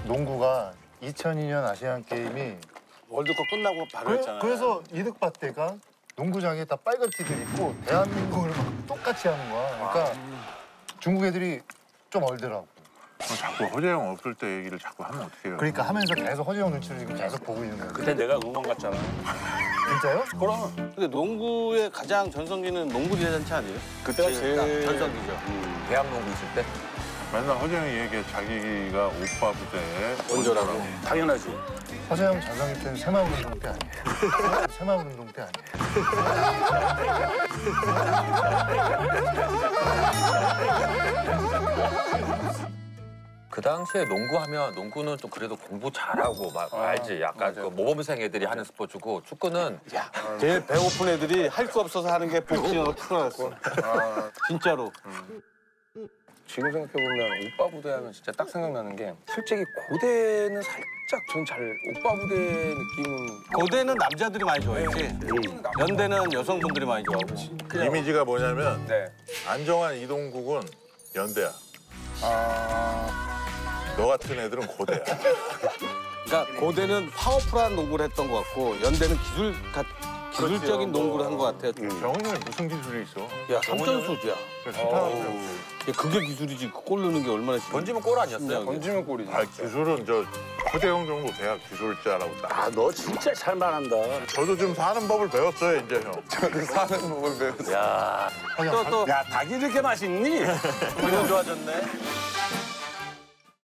농구가 2002년 아시안 게임이 월드컵 끝나고 바로 했잖아요. 그래서 이득밭대가 농구장에 다 빨간 티들 입고 대한민국을 막 똑같이 하는 거야. 그러니까 중국 애들이 좀 얼더라고. 자꾸 허재영 없을 때 얘기를 자꾸 하면 어떡해요? 그러니까 하면서 계속 허재영 눈치를 지금 계속 보고 있는 거야. 그때 내가 응원 갔잖아. 진짜요? 그럼. 근데 농구의 가장 전성기는 농구 대잔치 아니에요? 그때가 제일 전성기죠. 대한민국 있을 때? 맨날 허재영이 얘기해 자기가 오빠 부대에 원조라고. 당연하지. 허재영 전성기 때는 새마을 운동 때 아니에요. 새마을 운동 때 아니에요. 그 당시에 농구하면 농구는 좀 그래도 공부 잘하고 막 알지. 약간 그 모범생 애들이 하는 스포츠고 축구는 제일 배고픈 애들이 할 수 없어서 하는 게 복싱하고 축구였어. 진짜로. 지금 생각해보면 오빠 부대 하면 진짜 딱 생각나는 게 솔직히 고대는 살짝 전 잘 오빠 부대 느낌은 고대는 남자들이 많이 좋아했지. 연대는 여성분들이 많이 좋아하고. 이미지가 뭐냐면 네. 안정환 이동국은 연대야. 너 같은 애들은 고대야. 그러니까 고대는 파워풀한 농구를 했던 것 같고 연대는 기술적인 농구를 한 것 같아요. 정훈이는 무슨 기술이 있어? 야, 삼점수야. 그게 기술이지. 골 넣는 게 얼마나 쉽냐. 던지면 골 아니었어요? 던지면 골이지. 아, 기술은 저 허재영 정도 돼야 기술자라고 딱. 아, 너 진짜 잘 말한다. 저도 좀 사는 법을 배웠어요, 이제 형. 저도 사는 법을 배웠어. 야. 또 야, 닭이 이렇게 맛있니? 기분 좋아졌네.